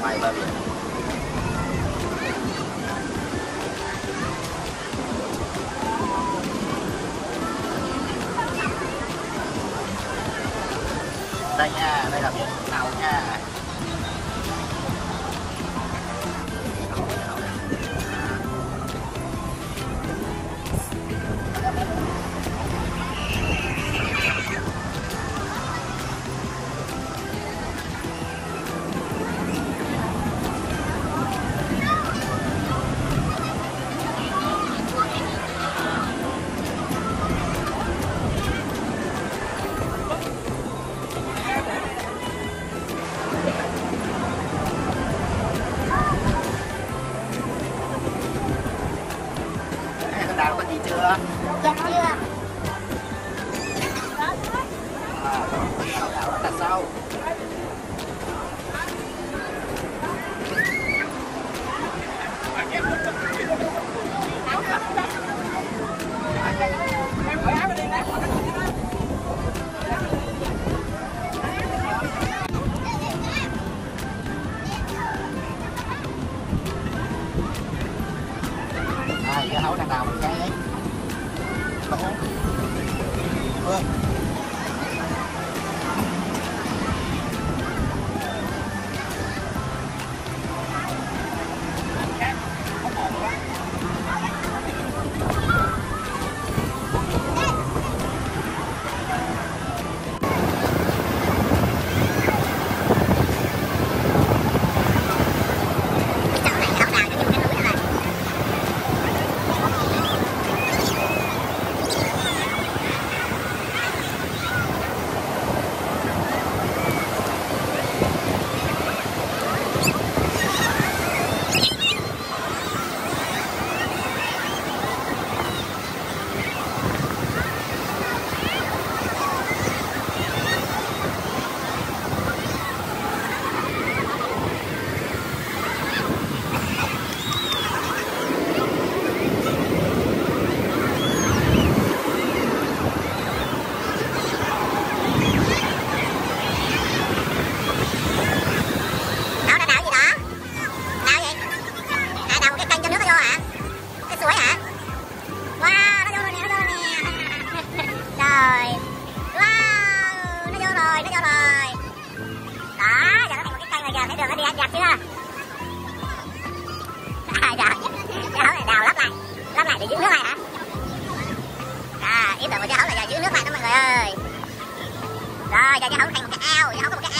ngoài bờ biển. Đây nha, đây là biển Tàu nha. Đào có gì chưa? Dạ chưa. Đào rất là sâu. Dưa hấu đang đào một cái lỗ. Thấy đường nó đi ăn dạt chưa? Dạ. Cái hấu này đào lắp lại để giữ nước này hả? Ý tưởng của cái hấu là giữ nước này đó mọi người ơi. Rồi giờ cái hấu thành một cái ao, cái hấu có một cái